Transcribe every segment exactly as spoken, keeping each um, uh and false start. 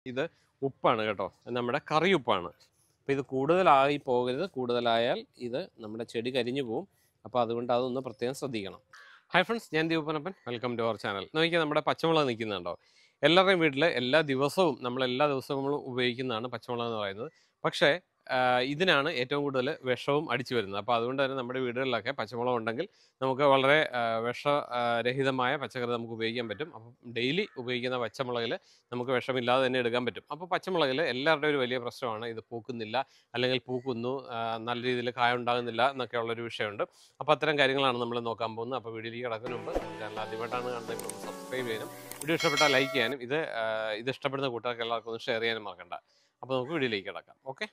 ഇത് ഉപ്പാണ് കേട്ടോ, നമ്മുടെ കറി ഉപ്പാണ്. അപ്പോൾ ഇത് കൂടുതലായി പോകരുത്, കൂടുതലായാൽ ഇത് നമ്മുടെ ചെടി കരിഞ്ഞു പോവും. അപ്പോൾ അതുകൊണ്ട് അതൊന്ന് പ്രത്യേകം ശ്രദ്ധിക്കണം. ഹായ് ഫ്രണ്ട്സ്, ഞാൻ ദീപനപ്പൻ, വെൽക്കം ടു അവർ ചാനൽ. നോക്കിയാൽ നമ്മുടെ പച്ചമുളക് നിൽക്കുന്നുണ്ടോ? എല്ലാവരുടെയും വീട്ടിൽ എല്ലാ ദിവസവും നമ്മൾ എല്ലാ ദിവസവും ഉപയോഗിക്കുന്നതാണ് പച്ചമുളക് എന്ന് പറയുന്നത്. പക്ഷേ ഇതിനാണ് ഏറ്റവും കൂടുതൽ വിഷവും അടിച്ചു വരുന്നത്. അപ്പോൾ അതുകൊണ്ട് തന്നെ നമ്മുടെ വീടുകളിലൊക്കെ പച്ചമുളക് ഉണ്ടെങ്കിൽ നമുക്ക് വളരെ വിഷരഹിതമായ പച്ചക്കറി നമുക്ക് ഉപയോഗിക്കാൻ പറ്റും. അപ്പം ഡെയിലി ഉപയോഗിക്കുന്ന പച്ചമുളകിൽ നമുക്ക് വിഷമില്ലാതെ തന്നെ എടുക്കാൻ പറ്റും. അപ്പോൾ പച്ചമുളകിൽ എല്ലാവരുടെയും ഒരു വലിയ പ്രശ്നമാണ് ഇത് പൂക്കുന്നില്ല, അല്ലെങ്കിൽ പൂക്കുന്നു, നല്ല രീതിയിൽ കായ ഉണ്ടാകുന്നില്ല എന്നൊക്കെ ഉള്ളൊരു വിഷയമുണ്ട്. അപ്പോൾ അത്തരം കാര്യങ്ങളാണ് നമ്മൾ നോക്കാൻ പോകുന്നത്. അപ്പോൾ വീഡിയോയിലേക്ക് കിടക്കുന്നതിന് മുമ്പ് ചാനൽ ആദ്യമായിട്ടാണ് കാണുന്നത്, ഒന്ന് സബ്സ്ക്രൈബ് ചെയ്യാനും വീഡിയോ ഇഷ്ടപ്പെട്ടാൽ ലൈക്ക് ചെയ്യാനും ഇത് ഇത് ഇഷ്ടപ്പെടുന്ന കൂട്ടുകാർക്ക് എല്ലാവർക്കും ഒന്ന് ഷെയർ ചെയ്യാനും മറക്കണ്ട. അപ്പോൾ നമുക്ക് വീഡിയോയിലേക്ക് കിടക്കാം. ഓക്കെ.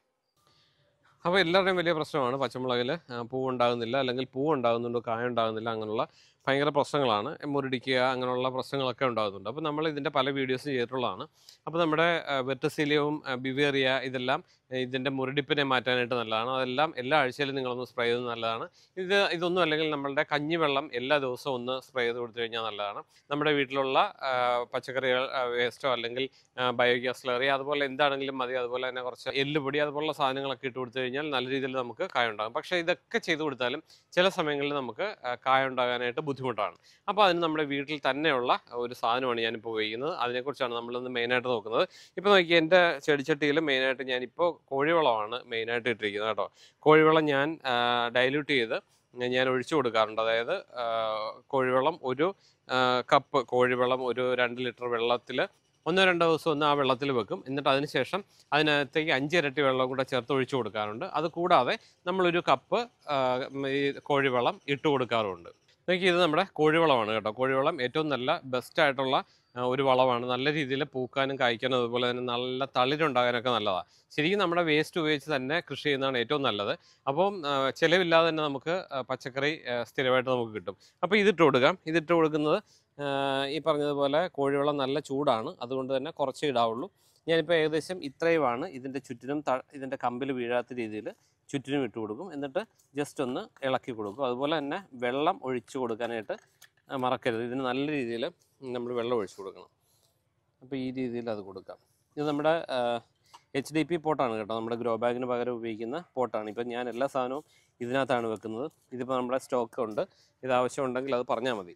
അപ്പോൾ എല്ലാവരുടെയും വലിയ പ്രശ്നമാണ് പച്ചമുളകിൽ പൂ ഉണ്ടാകുന്നില്ല, അല്ലെങ്കിൽ പൂ ഉണ്ടാകുന്നുണ്ട് കായ ഉണ്ടാകുന്നില്ല, അങ്ങനെയുള്ള ഭയങ്കര പ്രശ്നങ്ങളാണ്. മുരടിക്കുക അങ്ങനെയുള്ള പ്രശ്നങ്ങളൊക്കെ ഉണ്ടാകുന്നുണ്ട്. അപ്പോൾ നമ്മൾ ഇതിൻ്റെ പല വീഡിയോസും ചെയ്തിട്ടുള്ളതാണ്. അപ്പോൾ നമ്മുടെ വെർട്ടിസിലിയവും ബിവേറിയ ഇതെല്ലാം ഇതിൻ്റെ മുരടിപ്പിനെ മാറ്റാനായിട്ട് നല്ലതാണ്. അതെല്ലാം എല്ലാ ആഴ്ചയിലും നിങ്ങളൊന്ന് സ്പ്രേ ചെയ്ത് നല്ലതാണ്. ഇത് ഇതൊന്നും അല്ലെങ്കിൽ നമ്മളുടെ കഞ്ഞിവെള്ളം എല്ലാ ദിവസവും ഒന്ന് സ്പ്രേ ചെയ്ത് കൊടുത്തു കഴിഞ്ഞാൽ നല്ലതാണ്. നമ്മുടെ വീട്ടിലുള്ള പച്ചക്കറികൾ വേസ്റ്റോ അല്ലെങ്കിൽ ബയോഗ്യാസ് സ്ലറി അതുപോലെ എന്താണെങ്കിലും മതി. അതുപോലെ തന്നെ കുറച്ച് എല്ലുപൊടി അതുപോലുള്ള സാധനങ്ങളൊക്കെ ഇട്ട് കൊടുത്തു കഴിഞ്ഞാൽ നല്ല രീതിയിൽ നമുക്ക് കായ ഉണ്ടാകും. പക്ഷേ ഇതൊക്കെ ചെയ്ത് കൊടുത്താലും ചില സമയങ്ങളിൽ നമുക്ക് കായ ഉണ്ടാകാനായിട്ട് ബുദ്ധിമുട്ടാണ്. അപ്പോൾ അതിന് നമ്മുടെ വീട്ടിൽ തന്നെയുള്ള ഒരു സാധനമാണ് ഞാനിപ്പോൾ ഉപയോഗിക്കുന്നത്. അതിനെക്കുറിച്ചാണ് നമ്മളിന്ന് മെയിനായിട്ട് നോക്കുന്നത്. ഇപ്പോൾ നോക്കി എൻ്റെ ചെടിച്ചട്ടിയിൽ മെയിനായിട്ട് ഞാനിപ്പോൾ കോഴിവളമാണ് മെയിനായിട്ട് ഇട്ടിരിക്കുന്നത് കേട്ടോ. കോഴിവളം ഞാൻ ഡൈല്യൂട്ട് ചെയ്ത് ഞാൻ ഒഴിച്ചു കൊടുക്കാറുണ്ട്. അതായത് കോഴിവെള്ളം ഒരു കപ്പ് കോഴിവെള്ളം ഒരു രണ്ട് ലിറ്റർ വെള്ളത്തിൽ ഒന്നോ രണ്ടോ ദിവസം ഒന്ന് ആ വെള്ളത്തിൽ വെക്കും. എന്നിട്ട് അതിന് ശേഷം അതിനകത്തേക്ക് അഞ്ചിരട്ടി വെള്ളം കൂടെ ചേർത്ത് ഒഴിച്ചു കൊടുക്കാറുണ്ട്. അത് കൂടാതെ നമ്മളൊരു കപ്പ് ഈ കോഴിവെള്ളം ഇട്ട് കൊടുക്കാറുമുണ്ട്. നോക്കി, ഇത് നമ്മുടെ കോഴിവളമാണ് കേട്ടോ. കോഴിവളം ഏറ്റവും നല്ല ബെസ്റ്റായിട്ടുള്ള ഒരു വളമാണ്. നല്ല രീതിയിൽ പൂക്കാനും കായ്ക്കാനും അതുപോലെ തന്നെ നല്ല തളിരുണ്ടാകാനൊക്കെ നല്ലതാണ്. ശരിക്കും നമ്മുടെ വേസ്റ്റ് ഉപയോഗിച്ച് തന്നെ കൃഷി ചെയ്യുന്നതാണ് ഏറ്റവും നല്ലത്. അപ്പം ചിലവില്ലാതെ തന്നെ നമുക്ക് പച്ചക്കറി സ്ഥിരമായിട്ട് നമുക്ക് കിട്ടും. അപ്പോൾ ഇതിട്ട് കൊടുക്കാം. ഇതിട്ട് കൊടുക്കുന്നത് ഈ പറഞ്ഞതുപോലെ കോഴിവളം നല്ല ചൂടാണ്, അതുകൊണ്ട് തന്നെ കുറച്ചേ ഇടാവുള്ളൂ. ഞാനിപ്പോൾ ഏകദേശം ഇത്രയുമാണ് ഇതിൻ്റെ ചുറ്റിനും ഇതിൻ്റെ കമ്പിൽ വീഴാത്ത രീതിയിൽ ചുറ്റിനും ഇട്ട് കൊടുക്കും. എന്നിട്ട് ജസ്റ്റ് ഒന്ന് ഇളക്കി കൊടുക്കും. അതുപോലെ തന്നെ വെള്ളം ഒഴിച്ചു കൊടുക്കാനായിട്ട് മറക്കരുത്. ഇതിന് നല്ല രീതിയിൽ നമ്മൾ വെള്ളം ഒഴിച്ചു കൊടുക്കണം. അപ്പോൾ ഈ രീതിയിൽ അത് കൊടുക്കാം. ഇത് നമ്മുടെ എച്ച് ഡി പി പോട്ടാണ് കേട്ടോ. നമ്മുടെ ഗ്രോ ബാഗിന് പകരം ഉപയോഗിക്കുന്ന പോട്ടാണ്. ഇപ്പം ഞാൻ എല്ലാ സാധനവും ഇതിനകത്താണ് വെക്കുന്നത്. ഇതിപ്പോൾ നമ്മുടെ സ്റ്റോക്ക് ഉണ്ട്. ഇത് ആവശ്യമുണ്ടെങ്കിൽ അത് പറഞ്ഞാൽ മതി.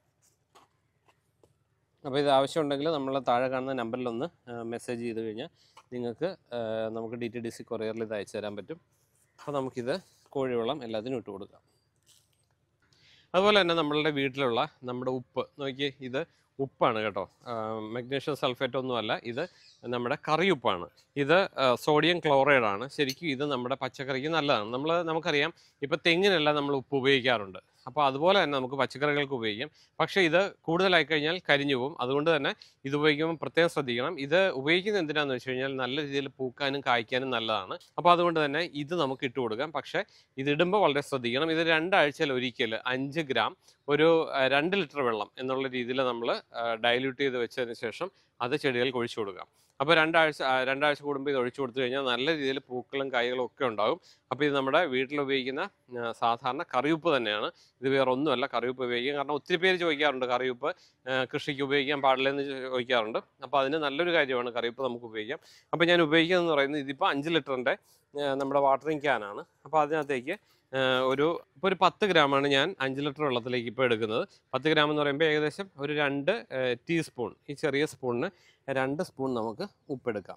അപ്പോൾ ഇത് ആവശ്യമുണ്ടെങ്കിൽ നമ്മൾ താഴെ കാണുന്ന നമ്പറിലൊന്ന് മെസ്സേജ് ചെയ്ത് കഴിഞ്ഞാൽ നിങ്ങൾക്ക് നമുക്ക് ഡി ടി ഡി സി കൊറിയറിൽ ഇത് അയച്ചു തരാൻ പറ്റും. അപ്പോൾ നമുക്കിത് കോഴിവെള്ളം എല്ലാത്തിനും ഇട്ട് കൊടുക്കാം. അതുപോലെ തന്നെ നമ്മളുടെ വീട്ടിലുള്ള നമ്മുടെ ഉപ്പ് നോക്കി, ഇത് ഉപ്പാണ് കേട്ടോ. മഗ്നീഷ്യം സൾഫേറ്റ് ഒന്നുമല്ല, ഇത് നമ്മുടെ കറി ഉപ്പാണ്. ഇത് സോഡിയം ക്ലോറൈഡാണ്. ശരിക്കും ഇത് നമ്മുടെ പച്ചക്കറിക്ക് നല്ലതാണ്. നമ്മൾ നമുക്കറിയാം ഇപ്പോൾ തെങ്ങിനെല്ലാം നമ്മൾ ഉപ്പ് ഉപയോഗിക്കാറുണ്ട്. അപ്പോൾ അതുപോലെ തന്നെ നമുക്ക് പച്ചക്കറികൾക്ക് ഉപയോഗിക്കാം. പക്ഷേ ഇത് കൂടുതലായി കഴിഞ്ഞാൽ കരിഞ്ഞു പോകും. അതുകൊണ്ട് തന്നെ ഇത് ഉപയോഗിക്കുമ്പോൾ പ്രത്യേകം ശ്രദ്ധിക്കണം. ഇത് ഉപയോഗിക്കുന്നത് എന്തിനാണെന്ന് വെച്ച് കഴിഞ്ഞാൽ നല്ല രീതിയിൽ പൂക്കാനും കായ്ക്കാനും നല്ലതാണ്. അപ്പോൾ അതുകൊണ്ട് തന്നെ ഇത് നമുക്ക് ഇട്ട് കൊടുക്കാം. പക്ഷേ ഇതിടുമ്പോൾ വളരെ ശ്രദ്ധിക്കണം. ഇത് രണ്ടാഴ്ചയിൽ ഒരിക്കൽ അഞ്ച് ഗ്രാം ഒരു രണ്ട് ലിറ്റർ വെള്ളം എന്നുള്ള രീതിയിൽ നമ്മൾ ഡൈല്യൂട്ട് ചെയ്ത് വെച്ചതിന് ശേഷം അത് ചെടികൾക്ക് ഒഴിച്ചു കൊടുക്കാം. അപ്പോൾ രണ്ടാഴ്ച രണ്ടാഴ്ച കൂടുമ്പോൾ ഇത് ഒഴിച്ചു കൊടുത്തു കഴിഞ്ഞാൽ നല്ല രീതിയിൽ പൂക്കളും കായ്കളും ഒക്കെ ഉണ്ടാകും. അപ്പോൾ ഇത് നമ്മുടെ വീട്ടിൽ ഉപയോഗിക്കുന്ന സാധാരണ കറിയുപ്പ് തന്നെയാണ്. ഇത് വേറെ ഒന്നുമല്ല, കറിയുപ്പ് ഉപയോഗിക്കാം. കാരണം ഒത്തിരി പേര് ചോദിക്കാറുണ്ട് കറിയുപ്പ് കൃഷിക്ക് ഉപയോഗിക്കാൻ പാടില്ലെന്ന് ചോദിക്കാറുണ്ട്. അപ്പോൾ അതിന് നല്ലൊരു കാര്യമാണ് കറിയുപ്പ് നമുക്ക് ഉപയോഗിക്കാം. അപ്പോൾ ഞാൻ ഉപയോഗിക്കുന്നതെന്ന് പറയുന്നത് ഇതിപ്പോൾ അഞ്ച് ലിറ്ററിൻ്റെ നമ്മുടെ വാട്ടറിങ് ക്യാനാണ്. അപ്പോൾ അതിനകത്തേക്ക് ഒരു ഇപ്പോൾ ഒരു പത്ത് ഗ്രാമാണ് ഞാൻ അഞ്ച് ലിറ്റർ വെള്ളത്തിലേക്ക് ഇപ്പോൾ എടുക്കുന്നത്. പത്ത് ഗ്രാം എന്ന് പറയുമ്പോൾ ഏകദേശം ഒരു രണ്ട് ടീസ്പൂൺ, ഈ ചെറിയ സ്പൂണിന് രണ്ട് സ്പൂൺ നമുക്ക് ഉപ്പെടുക്കാം.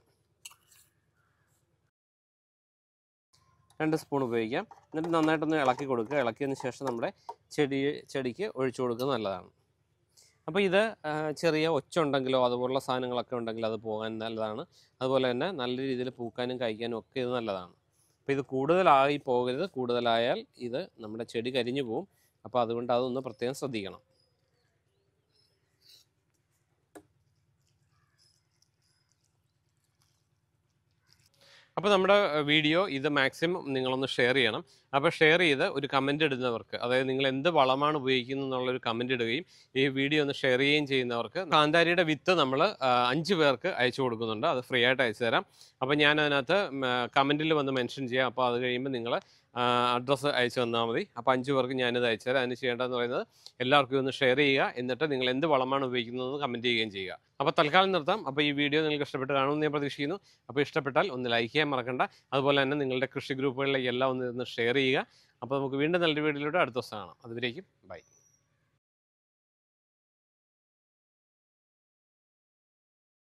രണ്ട് സ്പൂൺ ഉപയോഗിക്കാം. എന്നിട്ട് നന്നായിട്ടൊന്ന് ഇളക്കി കൊടുക്കുക. ഇളക്കിയതിന് ശേഷം നമ്മുടെ ചെടി ചെടിക്ക് ഒഴിച്ചു കൊടുക്കുന്നത് നല്ലതാണ്. അപ്പോൾ ഇത് ചെറിയ ഒച്ച ഉണ്ടെങ്കിലോ അതുപോലുള്ള സാധനങ്ങളൊക്കെ ഉണ്ടെങ്കിൽ അത് പോകാൻ നല്ലതാണ്. അതുപോലെ തന്നെ നല്ല രീതിയിൽ പൂക്കാനും കായ്ക്കാനും ഒക്കെ ഇത് നല്ലതാണ്. അപ്പോൾ ഇത് കൂടുതലായി പോകരുത്, കൂടുതലായാൽ ഇത് നമ്മുടെ ചെടി കരിഞ്ഞു പോവും. അപ്പോൾ അതുകൊണ്ട് അതൊന്ന് പ്രത്യേകം ശ്രദ്ധിക്കണം. അപ്പോൾ നമ്മുടെ വീഡിയോ ഇത് മാക്സിമം നിങ്ങളൊന്ന് ഷെയർ ചെയ്യണം. അപ്പോൾ ഷെയർ ചെയ്ത് ഒരു കമൻറ്റ് ഇടുന്നവർക്ക്, അതായത് നിങ്ങൾ എന്ത് വളമാണ് ഉപയോഗിക്കുന്നത് എന്നുള്ളൊരു കമൻറ്റ് ഇടുകയും ഈ വീഡിയോ ഒന്ന് ഷെയർ ചെയ്യുകയും ചെയ്യുന്നവർക്ക് കാന്താരിയുടെ വിത്ത് നമ്മൾ അഞ്ച് പേർക്ക് അയച്ചു കൊടുക്കുന്നുണ്ട്. അത് ഫ്രീ ആയിട്ട് അയച്ചു തരാം. അപ്പോൾ ഞാൻ അതിനകത്ത് കമൻറ്റിൽ വന്ന് മെൻഷൻ ചെയ്യാം. അപ്പോൾ അത് കഴിയുമ്പോൾ നിങ്ങൾ അഡ്രസ്സ് അയച്ചു തന്നാൽ മതി. അപ്പോൾ അഞ്ച് പേർക്ക് ഞാനിത് അയച്ചു തരാം. അതിന് ചെയ്യേണ്ടതെന്ന് പറയുന്നത് എല്ലാവർക്കും ഒന്ന് ഷെയർ ചെയ്യുക, എന്നിട്ട് നിങ്ങൾ എന്ത് വളമാണ് ഉപയോഗിക്കുന്നതെന്ന് കമൻറ്റ് ചെയ്യുകയും ചെയ്യുക. അപ്പോൾ തൽക്കാലം നിർത്താം. അപ്പോൾ ഈ വീഡിയോ നിങ്ങൾക്ക് ഇഷ്ടപ്പെട്ട് കാണുമെന്ന് ഞാൻ പ്രതീക്ഷിക്കുന്നു. അപ്പോൾ ഇഷ്ടപ്പെട്ടാൽ ഒന്ന് ലൈക്ക് ചെയ്യാൻ മറക്കണ്ട. അതുപോലെ തന്നെ നിങ്ങളുടെ കൃഷി ഗ്രൂപ്പുകളിലേക്ക് എല്ലാം ഒന്ന് ഒന്ന് ഷെയർ ചെയ്യുക. അപ്പോൾ നമുക്ക് വീണ്ടും നല്ലൊരു വീഡിയോയിലൂടെ അടുത്ത ദിവസം കാണാം. അതുവരേക്കും ബൈ.